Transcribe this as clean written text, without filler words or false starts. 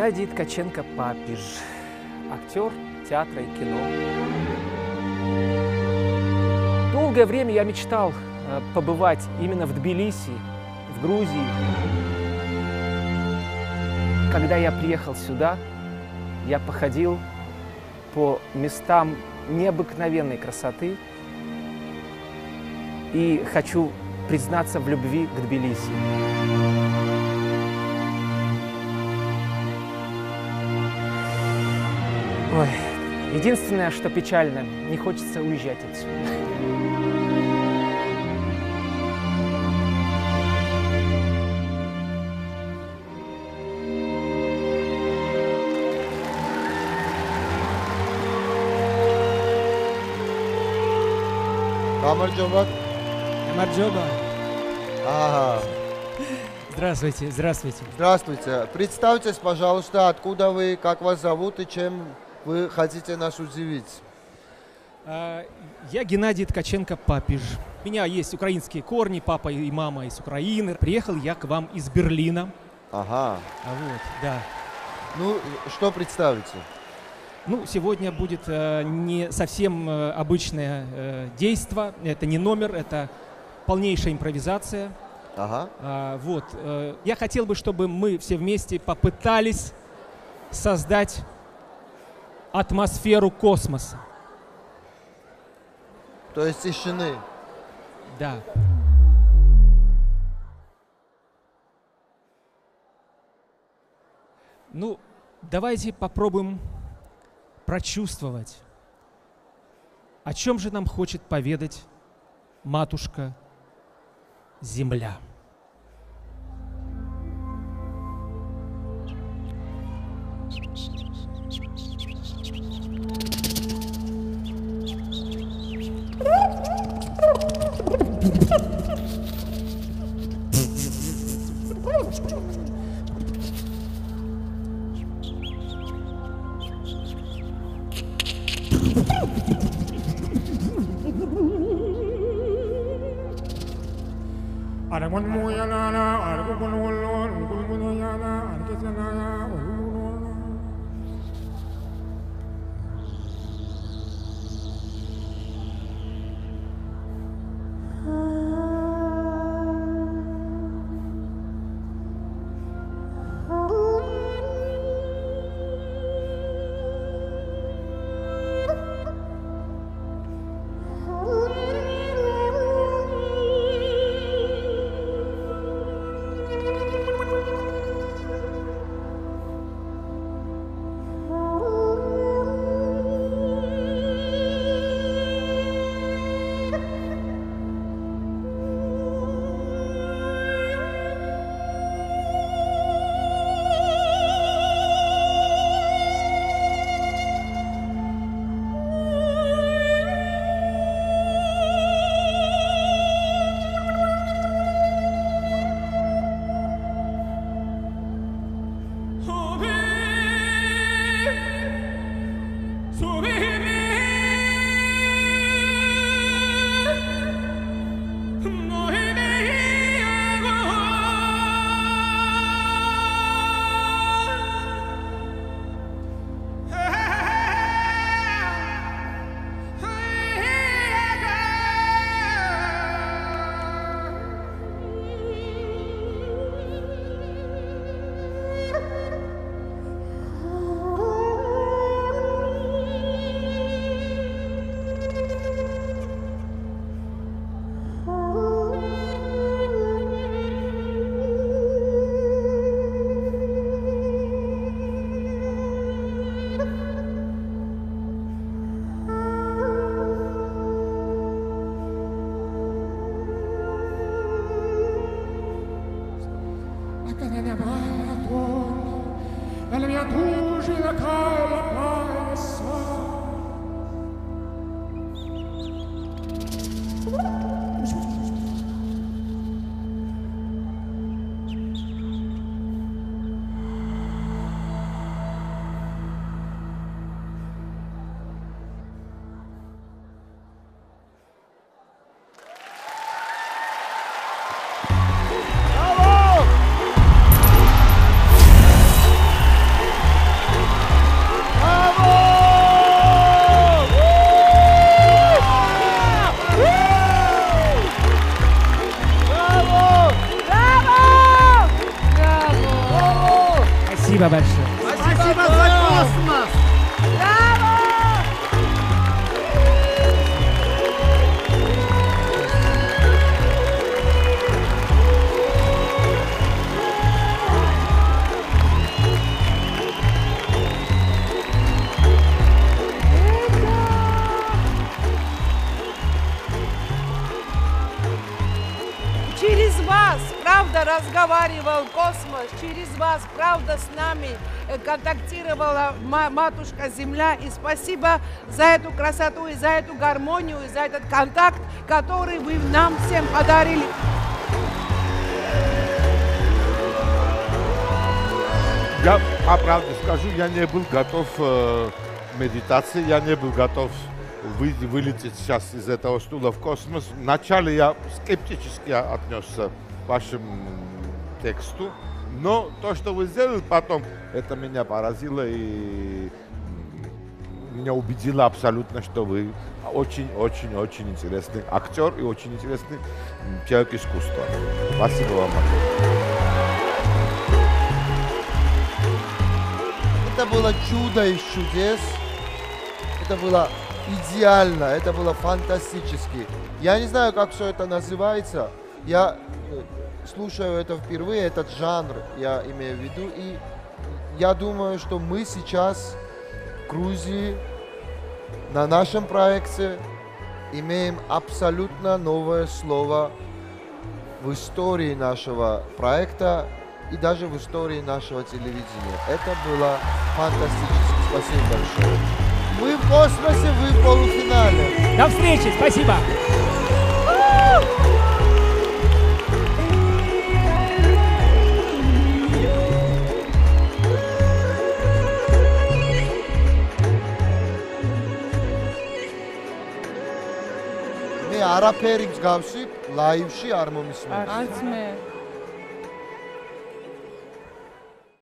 Геннадий Ткаченко-Папиж, актер театра и кино. Долгое время я мечтал побывать именно в Тбилиси, в Грузии. Когда я приехал сюда, я походил по местам необыкновенной красоты и хочу признаться в любви к Тбилиси. Ой, единственное, что печально, не хочется уезжать отсюда. Камарджоба. Камарджоба. Ага. Здравствуйте, здравствуйте. Здравствуйте. Представьтесь, пожалуйста, откуда вы, как вас зовут и чем вы хотите нас удивить? Я Геннадий Ткаченко-Папиж. У меня есть украинские корни, папа и мама из Украины. Приехал я к вам из Берлина. Ага. Вот, да. Ну, что представите? Ну, сегодня будет не совсем обычное действо. Это не номер, это полнейшая импровизация. Ага. Вот. Я хотел бы, чтобы мы все вместе попытались создать атмосферу космоса. То есть тишины. Да. Ну, давайте попробуем прочувствовать, о чем же нам хочет поведать матушка Земля. Спасибо большое. Спасибо за космос! Через вас, правда, разговаривал космос, через вас, правда, с нами контактировала Матушка Земля. И спасибо за эту красоту, и за эту гармонию, и за этот контакт, который вы нам всем подарили. Я по правде скажу, я не был готов к медитации, я не был готов вылететь сейчас из этого стула в космос. Вначале я скептически отнесся к вашему тексту, но то, что вы сделали потом, это меня поразило и меня убедило абсолютно, что вы очень-очень-очень интересный актер и очень интересный человек искусства. Спасибо вам. Это было чудо из чудес. Это было идеально, это было фантастически. Я не знаю, как все это называется. Я слушаю это впервые, этот жанр я имею в виду. И я думаю, что мы сейчас в Грузии на нашем проекте имеем абсолютно новое слово в истории нашего проекта и даже в истории нашего телевидения. Это было фантастически. Спасибо большое. Мы в космосе, вы в полуфинале. До встречи, спасибо. მე არაფერი მსგავსი ლაივში არ მომისმენს. Арцме.